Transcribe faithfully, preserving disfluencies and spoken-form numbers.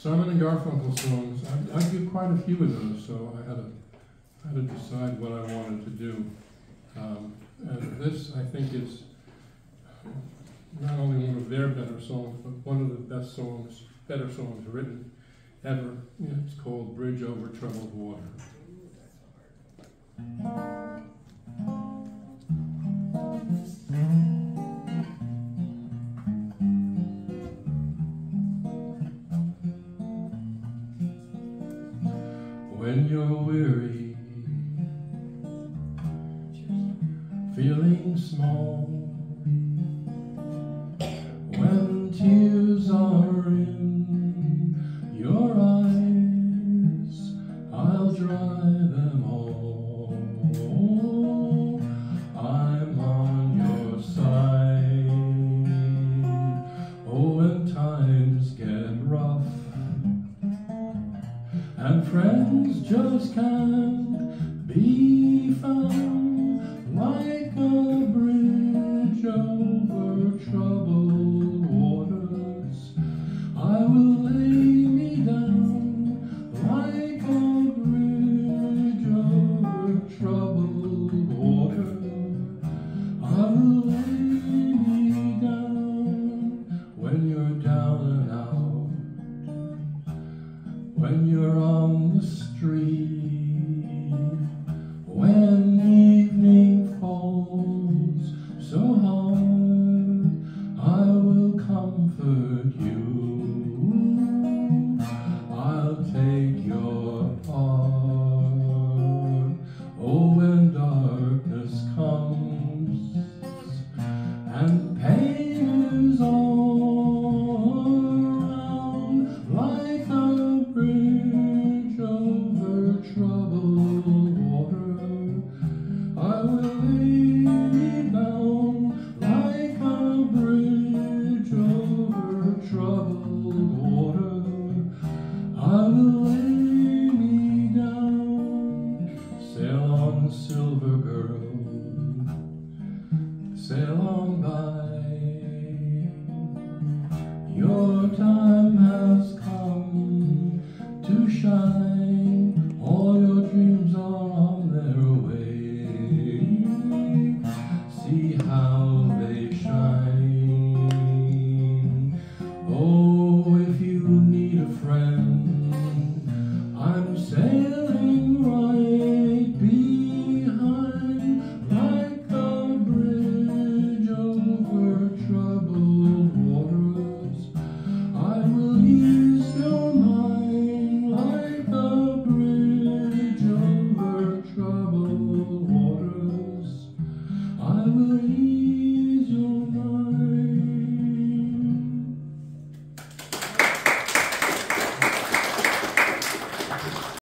Simon and Garfunkel songs. I, I do quite a few of those, so I had to, I had to decide what I wanted to do. Um, and this, I think, is not only one of their better songs, but one of the best songs, better songs written ever. You know, it's called Bridge Over Troubled Water. When you're weary, feeling small, when tears are in your eyes, I'll dry them all. I'm on your side. Oh, when times get rough and friends just can't be found, like a bridge over troubled waters, I will lay me down, like a bridge over troubled water. I will lay me down when you're down and out, when you're on the street, when evening falls so hard, I will comfort you. I'll take your part. Oh, when darkness comes and pain is all around, like a bridge over troubled water, I will lay me down, like a bridge over troubled water. I will lay me down. Sail on, silver girl, sail on by. Your time has come to shine. All your dreams are on their way. See how they shine. Oh, if you need a friend, I'm sailing right behind, like a bridge over troubled waters. I will ease your mind, like a bridge over troubled waters. I will